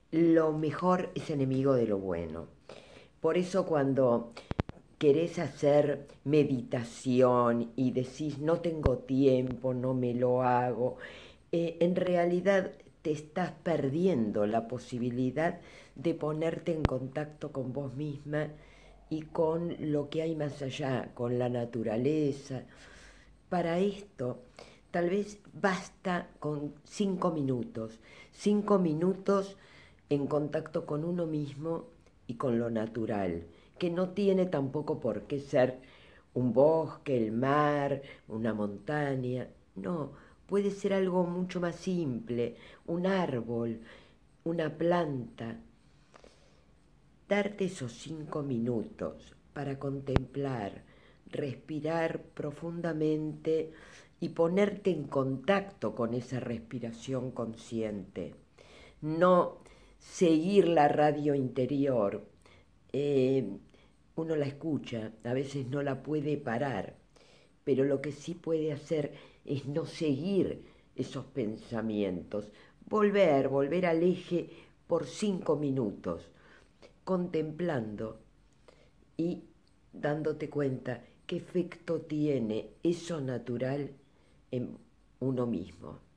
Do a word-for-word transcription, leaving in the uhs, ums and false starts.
lo mejor es enemigo de lo bueno. Por eso cuando querés hacer meditación y decís no tengo tiempo, no me lo hago, eh, en realidad te estás perdiendo la posibilidad de ponerte en contacto con vos misma y con lo que hay más allá, con la naturaleza. Para esto, tal vez basta con cinco minutos, cinco minutos en contacto con uno mismo y con lo natural, que no tiene tampoco por qué ser un bosque, el mar, una montaña, no, puede ser algo mucho más simple, un árbol, una planta. Darte esos cinco minutos para contemplar, respirar profundamente y ponerte en contacto con esa respiración consciente. No seguir la radio interior. Eh, Uno la escucha, a veces no la puede parar, pero lo que sí puede hacer es no seguir esos pensamientos, volver, volver al eje por cinco minutos, contemplando y dándote cuenta qué efecto tiene eso natural en uno mismo.